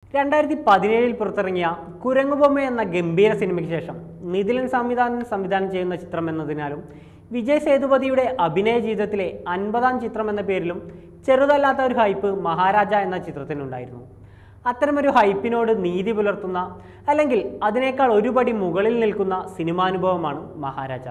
2017 പുറത്തിറങ്ങിയ കുരങ്ങുബൊമ്മ എന്ന ഗംഭീര സിനിമയ്ക്ക് ശേഷം നിതിലൻ സംവിധാനം ചെയ്യുന്ന ചിത്രം എന്നതിനാലും വിജയ് സേതുപതിയുടെ അഭിനയ ജീവിതത്തിലെ 50ാം ചിത്രം എന്ന പേരിലും ചെറുതല്ലാത്ത ഒരു ഹൈപ്പ് മഹാരാജ എന്ന ചിത്രത്തിനുണ്ടായിരുന്നു. അത്തരമൊരു ഹൈപ്പിനോട് നീതി പുലർത്തുന്ന അല്ലെങ്കിൽ അതിനേക്കാൾ ഒരുപടി മുകളിൽ നിൽക്കുന്ന സിനിമാനുഭവമാണ് മഹാരാജ.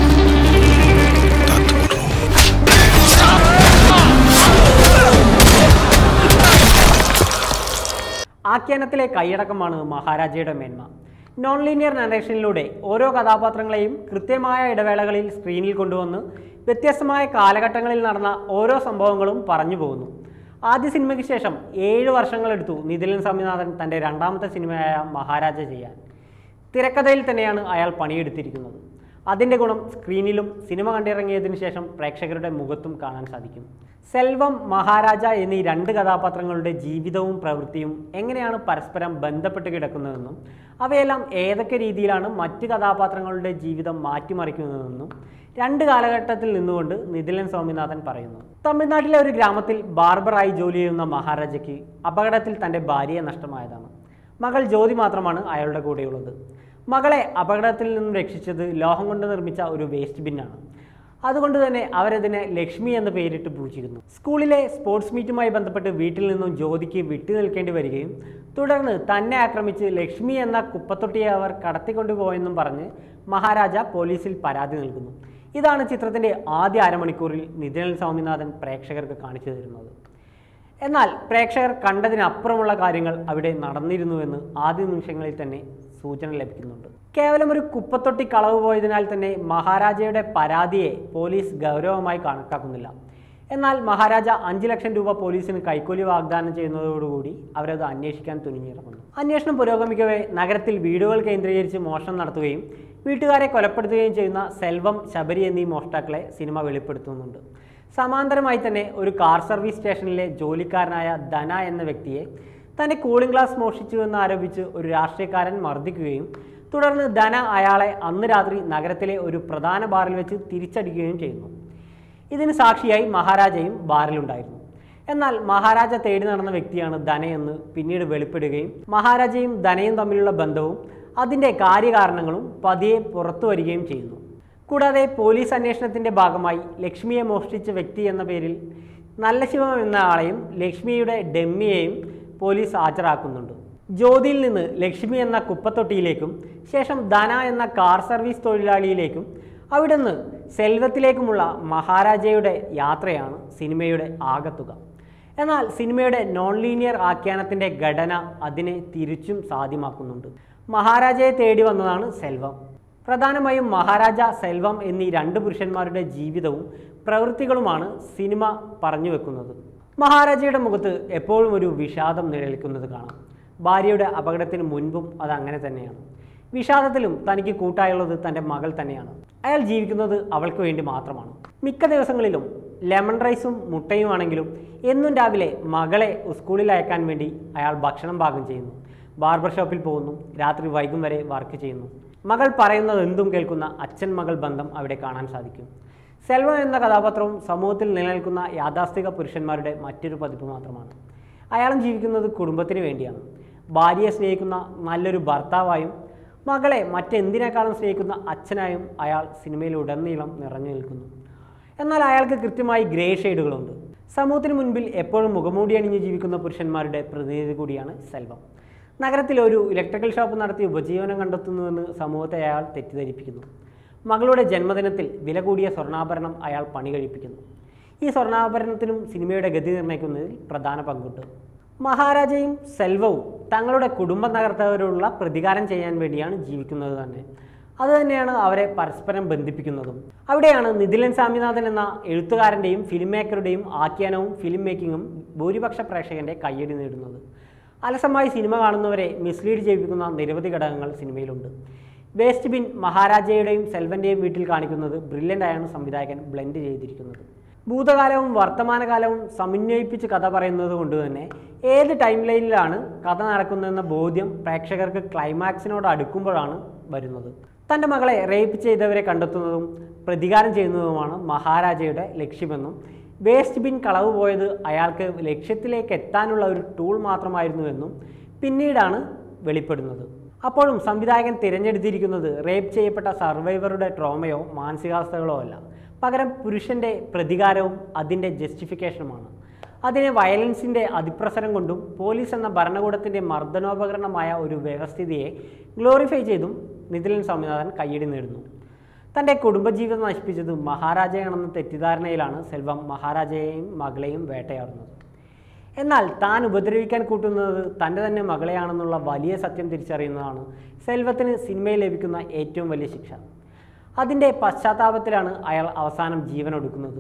ആഖ്യാനത്തിലെ കൈയടക്കമാണ് മഹാരാജയുടെ മേന്മ. നോൺ ലീനിയർ നറേഷനിലൂടെ ഓരോ കഥാപാത്രങ്ങളെയും കൃത്യമായ ഇടവേളകളിൽ സ്ക്രീനിൽ കൊണ്ടുവന്ന് വ്യത്യസ്തമായ കാലഘട്ടങ്ങളിൽ നടന്ന ഓരോ സംഭവങ്ങളും പറഞ്ഞു പോകുന്നു. ആദ്യ സിനിമയ്ക്ക് ശേഷം 7 വർഷങ്ങളെടുത്തു നിതിലൻ സംവിധാനം തൻ്റെ രണ്ടാമത്തെ സിനിമയായ മഹാരാജ ചെയ്യാൻ. തിരക്കഥയിൽ തന്നെയാണ് അയാൾ പണിയെടുത്തിരിക്കുന്നത്. അതിൻ്റെ ഗുണം സ്ക്രീനിലും സിനിമ കണ്ടിറങ്ങിയതിനു ശേഷം പ്രേക്ഷകരുടെ മുഖത്തും കാണാൻ സാധിക്കും. സെൽവം, മഹാരാജ എന്നീ 2 കഥാപാത്രങ്ങളുടെ ജീവിതവും പ്രവൃത്തിയും എങ്ങനെയാണ് പരസ്പരം ബന്ധപ്പെട്ട് കിടക്കുന്നതെന്നും അവയെല്ലാം ഏതൊക്കെ രീതിയിലാണ് മറ്റ് കഥാപാത്രങ്ങളുടെ ജീവിതം മാറ്റിമറിക്കുന്നതെന്നും 2 കാലഘട്ടത്തിൽ നിന്നുകൊണ്ട് നിതിലൻ സ്വാമിനാഥൻ പറയുന്നു. തമിഴ്നാട്ടിലെ ഒരു ഗ്രാമത്തിൽ ബാർബറായി ജോലി ചെയ്യുന്ന മഹാരാജയ്ക്ക് അപകടത്തിൽ തൻ്റെ ഭാര്യയെ നഷ്ടമായതാണ്. മകൾ ജ്യോതി മാത്രമാണ് അയാളുടെ കൂടെയുള്ളത്. മകളെ അപകടത്തിൽ നിന്നും രക്ഷിച്ചത് ലോഹം കൊണ്ട് നിർമ്മിച്ച ഒരു വേസ്റ്റ് ബിന്നാണ്. അതുകൊണ്ട് തന്നെ അവരതിനെ ലക്ഷ്മി എന്ന് പേരിട്ട് പൂജിക്കുന്നു. സ്കൂളിലെ സ്പോർട്സ് മീറ്റുമായി ബന്ധപ്പെട്ട് വീട്ടിൽ നിന്നും ജ്യോതിക്ക് വിട്ടു നിൽക്കേണ്ടി വരികയും തുടർന്ന് തന്നെ ആക്രമിച്ച് ലക്ഷ്മി എന്ന കുപ്പത്തൊട്ടിയെ അവർ കടത്തിക്കൊണ്ടുപോയെന്നും പറഞ്ഞ് മഹാരാജ പോലീസിൽ പരാതി നൽകുന്നു. ഇതാണ് ചിത്രത്തിൻ്റെ ആദ്യ അരമണിക്കൂറിൽ നിതിലൻ സ്വാമിനാഥൻ പ്രേക്ഷകർക്ക് കാണിച്ചു തരുന്നത്. എന്നാൽ പ്രേക്ഷകർ കണ്ടതിനപ്പുറമുള്ള കാര്യങ്ങൾ അവിടെ നടന്നിരുന്നുവെന്ന് ആദ്യ നിമിഷങ്ങളിൽ തന്നെ സൂചന ലഭിക്കുന്നുണ്ട്. കേവലം ഒരു കുപ്പത്തൊട്ടി കളവ് പോയതിനാൽ തന്നെ മഹാരാജയുടെ പരാതിയെ പോലീസ് ഗൗരവമായി കണക്കാക്കുന്നില്ല. എന്നാൽ മഹാരാജ 5 ലക്ഷം രൂപ പോലീസിന് കൈക്കൂലി വാഗ്ദാനം ചെയ്യുന്നതോടുകൂടി അവരത് അന്വേഷിക്കാൻ തുനിഞ്ഞിറങ്ങുന്നു. അന്വേഷണം പുരോഗമിക്കവേ നഗരത്തിൽ വീടുകൾ കേന്ദ്രീകരിച്ച് മോഷണം നടത്തുകയും വീട്ടുകാരെ കൊലപ്പെടുത്തുകയും ചെയ്യുന്ന സെൽവം, ശബരി എന്നീ മോഷ്ടാക്കളെ സിനിമ വെളിപ്പെടുത്തുന്നുണ്ട്. സമാന്തരമായി തന്നെ ഒരു കാർ സർവീസ് സ്റ്റേഷനിലെ ജോലിക്കാരനായ ധന എന്ന വ്യക്തിയെ തൻ്റെ കൂളിംഗ് ഗ്ലാസ് മോഷ്ടിച്ചു എന്ന് ആരോപിച്ച് ഒരു രാഷ്ട്രീയക്കാരൻ മർദ്ദിക്കുകയും തുടർന്ന് ധന അയാളെ അന്ന് രാത്രി നഗരത്തിലെ ഒരു പ്രധാന ബാറിൽ വെച്ച് തിരിച്ചടിക്കുകയും ചെയ്യുന്നു. ഇതിന് സാക്ഷിയായി മഹാരാജയും ബാറിലുണ്ടായിരുന്നു. എന്നാൽ മഹാരാജ തേടി നടന്ന വ്യക്തിയാണ് ധനയെന്ന് പിന്നീട് വെളിപ്പെടുകയും മഹാരാജയും ധനയും തമ്മിലുള്ള ബന്ധവും അതിൻ്റെ കാര്യകാരണങ്ങളും പതിയെ പുറത്തു വരികയും ചെയ്യുന്നു. കൂടാതെ പോലീസ് അന്വേഷണത്തിൻ്റെ ഭാഗമായി ലക്ഷ്മിയെ മോഷ്ടിച്ച വ്യക്തി എന്ന പേരിൽ നല്ല ശിവം എന്ന ആളെയും ലക്ഷ്മിയുടെ ഡെമ്മിയെയും പോലീസ് ഹാജരാക്കുന്നുണ്ട്. ജ്യോതിയിൽ നിന്ന് ലക്ഷ്മി എന്ന കുപ്പത്തൊട്ടിയിലേക്കും ശേഷം ധന എന്ന കാർ സർവീസ് തൊഴിലാളിയിലേക്കും അവിടെ നിന്ന് സെൽവത്തിലേക്കുമുള്ള മഹാരാജയുടെ യാത്രയാണ് സിനിമയുടെ ആകത്തുക. എന്നാൽ സിനിമയുടെ നോൺ ലീനിയർ ആഖ്യാനത്തിൻ്റെ ഘടന അതിനെ തിരിച്ചും സാധ്യമാക്കുന്നുണ്ട്. മഹാരാജയെ തേടി വന്നതാണ് സെൽവം. പ്രധാനമായും മഹാരാജ, സെൽവം എന്നീ 2 പുരുഷന്മാരുടെ ജീവിതവും പ്രവൃത്തികളുമാണ് സിനിമ പറഞ്ഞു വെക്കുന്നത്. മഹാരാജയുടെ മുഖത്ത് എപ്പോഴും ഒരു വിഷാദം നിഴലിക്കുന്നത് കാണാം. ഭാര്യയുടെ അപകടത്തിന് മുൻപും അത് അങ്ങനെ തന്നെയാണ്. വിഷാദത്തിലും തനിക്ക് കൂട്ടായുള്ളത് തൻ്റെ മകൾ തന്നെയാണ്. അയാൾ ജീവിക്കുന്നത് അവൾക്ക് വേണ്ടി മാത്രമാണ്. മിക്ക ദിവസങ്ങളിലും ലെമൺ റൈസും മുട്ടയുമാണെങ്കിലും എന്നും രാവിലെ മകളെ സ്കൂളിൽ അയക്കാൻ വേണ്ടി അയാൾ ഭക്ഷണം പാകം ചെയ്യുന്നു. ബാർബർ ഷോപ്പിൽ പോകുന്നു. രാത്രി വൈകും വരെ വർക്ക് ചെയ്യുന്നു. മകൾ പറയുന്നത് എന്തും കേൾക്കുന്ന അച്ഛൻ മകൾ ബന്ധം അവിടെ കാണാൻ സാധിക്കും. സെൽവം എന്ന കഥാപാത്രവും സമൂഹത്തിൽ നിലനിൽക്കുന്ന യാഥാസ്ഥിക പുരുഷന്മാരുടെ മറ്റൊരു പതിപ്പ് മാത്രമാണ്. അയാളും ജീവിക്കുന്നത് കുടുംബത്തിന് വേണ്ടിയാണ്. ഭാര്യയെ സ്നേഹിക്കുന്ന നല്ലൊരു ഭർത്താവായും മകളെ മറ്റെന്തിനേക്കാളും സ്നേഹിക്കുന്ന അച്ഛനായും അയാൾ സിനിമയിലുടനീളം നിറഞ്ഞു നിൽക്കുന്നു. എന്നാൽ അയാൾക്ക് കൃത്യമായി ഗ്രേ ഷെയ്ഡുകളുണ്ട്. സമൂഹത്തിന് മുൻപിൽ എപ്പോഴും മുഖമൂടി അണിഞ്ഞ് ജീവിക്കുന്ന പുരുഷന്മാരുടെ പ്രതിനിധി കൂടിയാണ് സെൽവം. നഗരത്തിൽ ഒരു ഇലക്ട്രിക്കൽ ഷോപ്പ് നടത്തി ഉപജീവനം കണ്ടെത്തുന്നുവെന്ന് സമൂഹത്തെ അയാൾ തെറ്റിദ്ധരിപ്പിക്കുന്നു. മകളുടെ ജന്മദിനത്തിൽ വില കൂടിയ സ്വർണ്ണാഭരണം അയാൾ പണി കഴിപ്പിക്കുന്നു. ഈ സ്വർണ്ണാഭരണത്തിനും സിനിമയുടെ ഗതി നിർണ്ണയിക്കുന്നതിൽ പ്രധാന പങ്കുണ്ട്. മഹാരാജയും സെൽവവും തങ്ങളുടെ കുടുംബം തകർത്തവരോടുള്ള പ്രതികാരം ചെയ്യാൻ വേണ്ടിയാണ് ജീവിക്കുന്നത് തന്നെ. അതുതന്നെയാണ് അവരെ പരസ്പരം ബന്ധിപ്പിക്കുന്നതും. അവിടെയാണ് നിതിലൻ സ്വാമിനാഥൻ എന്ന എഴുത്തുകാരൻ്റെയും ഫിലിം മേക്കറുടെയും ആഖ്യാനവും ഫിലിം മേക്കിങ്ങും ഭൂരിപക്ഷ പ്രേക്ഷകൻ്റെ കയ്യടി നേടുന്നത്. അലസമായി സിനിമ കാണുന്നവരെ മിസ്ലീഡ് ചെയ്യിപ്പിക്കുന്ന നിരവധി ഘടകങ്ങൾ സിനിമയിലുണ്ട്. വേസ്റ്റ് ബിൻ മഹാരാജയുടെയും സെൽവൻ്റെയും വീട്ടിൽ കാണിക്കുന്നത് ബ്രില്യൻ്റായാണ് സംവിധായകൻ ബ്ലെൻഡ് ചെയ്തിരിക്കുന്നത്. ഭൂതകാലവും വർത്തമാനകാലവും സമന്വയിപ്പിച്ച് കഥ പറയുന്നത് കൊണ്ട് തന്നെ ഏത് ടൈം ലൈനിലാണ് കഥ നടക്കുന്നതെന്ന ബോധ്യം പ്രേക്ഷകർക്ക് ക്ലൈമാക്സിനോട് അടുക്കുമ്പോഴാണ് വരുന്നത്. തൻ്റെ മകളെ റേപ്പ് ചെയ്തവരെ കണ്ടെത്തുന്നതും പ്രതികാരം ചെയ്യുന്നതുമാണ് മഹാരാജയുടെ ലക്ഷ്യമെന്നും വേസ്റ്റ് ബിൻ കളവ് പോയത് അയാൾക്ക് ലക്ഷ്യത്തിലേക്ക് എത്താനുള്ള ഒരു ടൂൾ മാത്രമായിരുന്നുവെന്നും പിന്നീടാണ് വെളിപ്പെടുന്നത്. അപ്പോഴും സംവിധായകൻ തിരഞ്ഞെടുത്തിരിക്കുന്നത് റേപ്പ് ചെയ്യപ്പെട്ട സർവൈവറുടെ ട്രോമയോ മാനസികാവസ്ഥകളോ അല്ല, പകരം പുരുഷൻ്റെ പ്രതികാരവും അതിൻ്റെ ജസ്റ്റിഫിക്കേഷനുമാണ്. അതിനെ വയലൻസിൻ്റെ അതിപ്രസരം കൊണ്ടും പോലീസ് എന്ന ഭരണകൂടത്തിൻ്റെ മർദ്ദനോപകരണമായ ഒരു വ്യവസ്ഥിതിയെ ഗ്ലോറിഫൈ ചെയ്തും നിതിലൻ സ്വാമിനാഥൻ കയ്യടി നേടുന്നു. തൻ്റെ കുടുംബജീവിതം നശിപ്പിച്ചത് മഹാരാജയാണെന്ന തെറ്റിദ്ധാരണയിലാണ് സെൽവം മഹാരാജയെയും മകളെയും വേട്ടയാടുന്നത്. എന്നാൽ താൻ ഉപദ്രവിക്കാൻ കൂട്ടുന്നത് തൻ്റെ തന്നെ മകളെയാണെന്നുള്ള വലിയ സത്യം തിരിച്ചറിയുന്നതാണ് സെൽവത്തിന് സിനിമയിൽ ലഭിക്കുന്ന ഏറ്റവും വലിയ ശിക്ഷ. അതിൻ്റെ പശ്ചാത്താപത്തിലാണ് അയാൾ അവസാനം ജീവനൊടുക്കുന്നത്.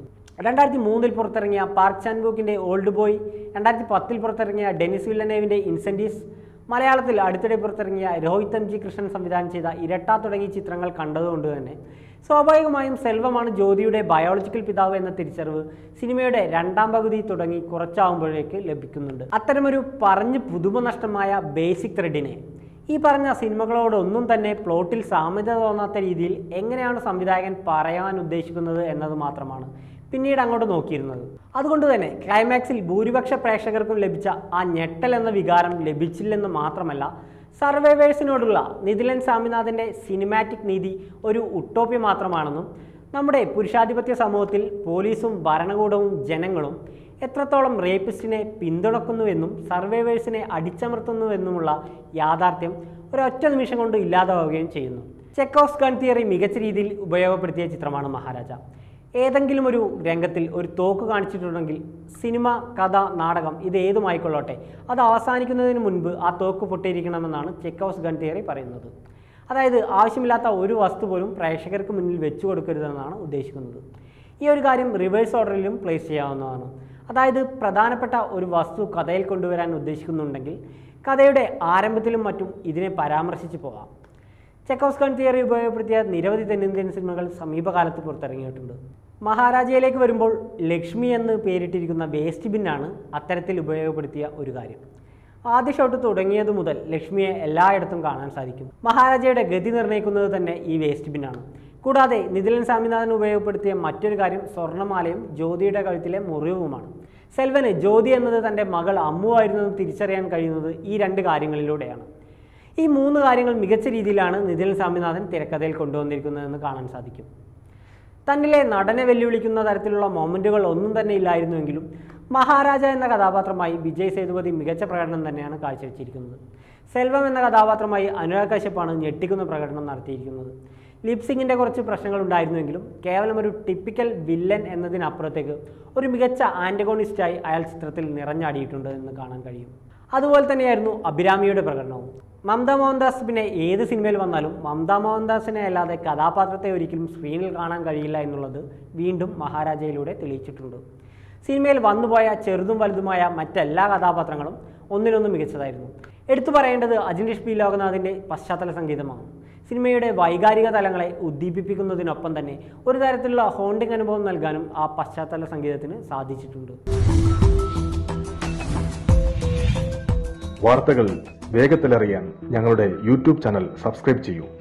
2003 പുറത്തിറങ്ങിയ പാർക്ക് ചാൻ വുക്കിൻ്റെ ഓൾഡ് ബോയ്, 2010 പുറത്തിറങ്ങിയ ഡെനിസ് വില്ലനേവിൻ്റെ ഇൻസെൻറ്റീവ്സ്, മലയാളത്തിൽ അടുത്തിടെ പുറത്തിറങ്ങിയ രോഹിത് എം ജി കൃഷ്ണൻ സംവിധാനം ചെയ്ത ഇരട്ട തുടങ്ങിയ ചിത്രങ്ങൾ കണ്ടതുകൊണ്ട് തന്നെ സ്വാഭാവികമായും സെൽവമാണ് ജ്യോതിയുടെ ബയോളജിക്കൽ പിതാവ് എന്ന തിരിച്ചറിവ് സിനിമയുടെ രണ്ടാം പകുതി തുടങ്ങി കുറച്ചാവുമ്പോഴേക്ക് ലഭിക്കുന്നുണ്ട്. അത്തരമൊരു പറഞ്ഞ് പുതുമ നഷ്ടമായ ബേസിക് ത്രെഡിനെ ഈ പറഞ്ഞ സിനിമകളോടൊന്നും തന്നെ പ്ലോട്ടിൽ സാമ്യത തോന്നാത്ത രീതിയിൽ എങ്ങനെയാണ് സംവിധായകൻ പറയാൻ ഉദ്ദേശിക്കുന്നത് എന്നത് മാത്രമാണ് പിന്നീട് അങ്ങോട്ട് നോക്കിയിരുന്നത്. അതുകൊണ്ട് തന്നെ ക്ലൈമാക്സിൽ ഭൂരിപക്ഷ പ്രേക്ഷകർക്കും ലഭിച്ച ആ ഞെട്ടൽ എന്ന വികാരം ലഭിച്ചില്ലെന്ന് മാത്രമല്ല, സർവൈവേഴ്സിനോടുള്ള നിതിലൻ സ്വാമിനാഥൻ്റെ സിനിമാറ്റിക് നീതി ഒരു ഉട്ടോപ്യ മാത്രമാണെന്നും നമ്മുടെ പുരുഷാധിപത്യ സമൂഹത്തിൽ പോലീസും ഭരണകൂടവും ജനങ്ങളും എത്രത്തോളം റേപ്പിസ്റ്റിനെ പിന്തുണക്കുന്നുവെന്നും സർവൈവേഴ്സിനെ അടിച്ചമർത്തുന്നുവെന്നുമുള്ള യാഥാർത്ഥ്യം ഒരൊറ്റ നിമിഷം കൊണ്ട് ഇല്ലാതാവുകയും ചെയ്യുന്നു. ചെക്കോവ്സ് ഗൺ തിയറി മികച്ച രീതിയിൽ ഉപയോഗപ്പെടുത്തിയ ചിത്രമാണ് മഹാരാജ. ഏതെങ്കിലും ഒരു രംഗത്തിൽ ഒരു തോക്ക് കാണിച്ചിട്ടുണ്ടെങ്കിൽ സിനിമ, കഥ, നാടകം ഇതേതുമായിക്കൊള്ളട്ടെ, അത് അവസാനിക്കുന്നതിന് മുൻപ് ആ തോക്ക് പൊട്ടിയിരിക്കണമെന്നാണ് ചെക്കോവ്സ് ഗൺ തിയറി പറയുന്നത്. അതായത് ആവശ്യമില്ലാത്ത ഒരു വസ്തു പോലും പ്രേക്ഷകർക്ക് മുന്നിൽ വെച്ചു കൊടുക്കരുതെന്നാണ് ഉദ്ദേശിക്കുന്നത്. ഈ ഒരു കാര്യം റിവേഴ്സ് ഓർഡറിലും പ്ലേസ് ചെയ്യാവുന്നതാണ്. അതായത് പ്രധാനപ്പെട്ട ഒരു വസ്തു കഥയിൽ കൊണ്ടുവരാൻ ഉദ്ദേശിക്കുന്നുണ്ടെങ്കിൽ കഥയുടെ ആരംഭത്തിലും മറ്റും ഇതിനെ പരാമർശിച്ച് പോകാം. ചെക്കോവ്സ് ഗൺ തിയറി ഉപയോഗപ്പെടുത്തിയ നിരവധി തെന്നിന്ത്യൻ സിനിമകൾ സമീപകാലത്ത് പുറത്തിറങ്ങിയിട്ടുണ്ട്. മഹാരാജയിലേക്ക് വരുമ്പോൾ ലക്ഷ്മി എന്ന് പേരിട്ടിരിക്കുന്ന വേസ്റ്റ് ബിന്നാണ് അത്തരത്തിൽ ഉപയോഗപ്പെടുത്തിയ ഒരു കാര്യം. ആദ്യ ഷോട്ട് തുടങ്ങിയത് മുതൽ ലക്ഷ്മിയെ എല്ലായിടത്തും കാണാൻ സാധിക്കും. മഹാരാജയുടെ ഗതി നിർണ്ണയിക്കുന്നത് തന്നെ ഈ വേസ്റ്റ് ബിന്നാണ്. കൂടാതെ നിതിലൻ സ്വാമിനാഥൻ ഉപയോഗപ്പെടുത്തിയ മറ്റൊരു കാര്യം സ്വർണ്ണമാലയും ജ്യോതിയുടെ കഴുത്തിലെ മുറിവുമാണ്. സെൽവന് ജ്യോതി എന്നത് തൻ്റെ മകൾ അമ്മുവായിരുന്നെന്ന് തിരിച്ചറിയാൻ കഴിയുന്നത് ഈ രണ്ട് കാര്യങ്ങളിലൂടെയാണ്. ഈ മൂന്ന് കാര്യങ്ങൾ മികച്ച രീതിയിലാണ് നിതിലൻ സ്വാമിനാഥൻ തിരക്കഥയിൽ കൊണ്ടുവന്നിരിക്കുന്നതെന്ന് കാണാൻ സാധിക്കും. തന്നിലെ നടനെ വെല്ലുവിളിക്കുന്ന തരത്തിലുള്ള മൊമെൻറ്റുകൾ ഒന്നും തന്നെ ഇല്ലായിരുന്നുവെങ്കിലും മഹാരാജ എന്ന കഥാപാത്രമായി വിജയ് സേതുപതി മികച്ച പ്രകടനം തന്നെയാണ് കാഴ്ചവെച്ചിരിക്കുന്നത്. സെൽവം എന്ന കഥാപാത്രമായി അനുരാഗ് കശ്യപ്പാണ് ഞെട്ടിക്കുന്ന പ്രകടനം നടത്തിയിരിക്കുന്നത്. ലിപ്സിങ്ങിൻ്റെ കുറച്ച് പ്രശ്നങ്ങൾ ഉണ്ടായിരുന്നുവെങ്കിലും കേവലം ഒരു ടിപ്പിക്കൽ വില്ലൻ എന്നതിനപ്പുറത്തേക്ക് ഒരു മികച്ച ആൻറ്റഗോണിസ്റ്റായി അയാൾ ചിത്രത്തിൽ നിറഞ്ഞാടിയിട്ടുണ്ട് എന്ന് കാണാൻ കഴിയും. അതുപോലെ തന്നെയായിരുന്നു അഭിരാമിയുടെ പ്രകടനവും. മമത മോഹൻദാസ് പിന്നെ ഏത് സിനിമയിൽ വന്നാലും മമത മോഹൻദാസിനെ അല്ലാതെ കഥാപാത്രത്തെ ഒരിക്കലും സ്ക്രീനിൽ കാണാൻ കഴിയില്ല എന്നുള്ളത് വീണ്ടും മഹാരാജയിലൂടെ തെളിയിച്ചിട്ടുണ്ട്. സിനിമയിൽ വന്നുപോയ ചെറുതും വലുതുമായ മറ്റെല്ലാ കഥാപാത്രങ്ങളും ഒന്നിനൊന്നും മികച്ചതായിരുന്നു. എടുത്തു പറയേണ്ടത് അജിനീഷ് പി ലോകനാഥിൻ്റെ പശ്ചാത്തല സംഗീതമാണ്. സിനിമയുടെ വൈകാരിക തലങ്ങളെ ഉദ്ദീപിപ്പിക്കുന്നതിനൊപ്പം തന്നെ ഒരു തരത്തിലുള്ള ഹോണ്ടിങ് അനുഭവം നൽകാനും ആ പശ്ചാത്തല സംഗീതത്തിന് സാധിച്ചിട്ടുണ്ട്. വാർത്തകൾ വേഗത്തിലറിയാൻ ഞങ്ങളുടെ യൂട്യൂബ് ചാനൽ സബ്സ്ക്രൈബ് ചെയ്യൂ.